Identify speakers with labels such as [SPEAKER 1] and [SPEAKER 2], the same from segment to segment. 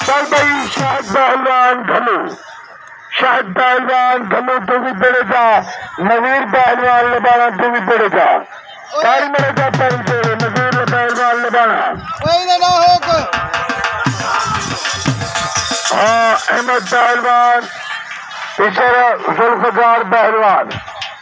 [SPEAKER 1] चल भाई शाहिद पहलवान घमू, शाहिद पहलवान घमू तू भी बड़े जा, नवीर पहलवान लबाना तू भी बड़े जा, तारी मेरे जा पैर जोड़े नवीर पहलवान लबाना। हाँ अहमद पहलवान, इशारा जुल्फकार पहलवान,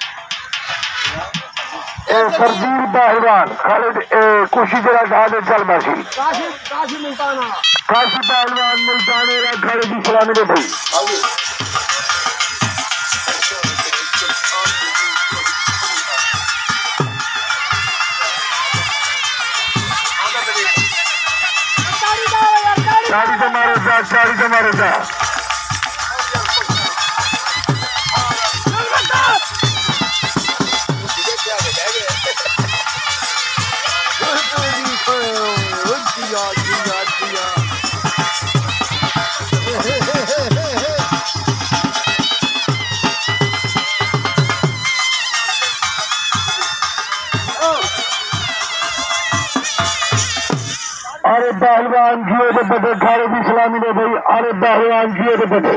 [SPEAKER 1] सरजील पहलवान, खालिद कुशी जरा खाने चल बासी, काशी पहलवान मुल्ताने का खालिद की सलामी दे भाई। चाली तो मारो जा, चाली तो मारो जा। अरे पहलवान जियो के बटे खारे की सलामी दे भाई। अरे पहलवान जियो के बटे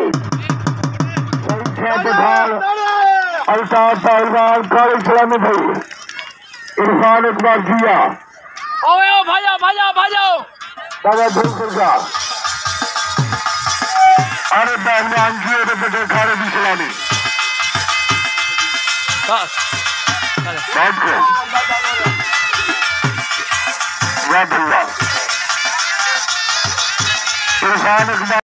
[SPEAKER 1] अल्ताफ पहलवान खारे की सलामी भाई। इरफान इकबाल जिया बाबा धूलपुर का। अरे पहलवान जियो के बटे खारे की सलामी इरफान इकबाल।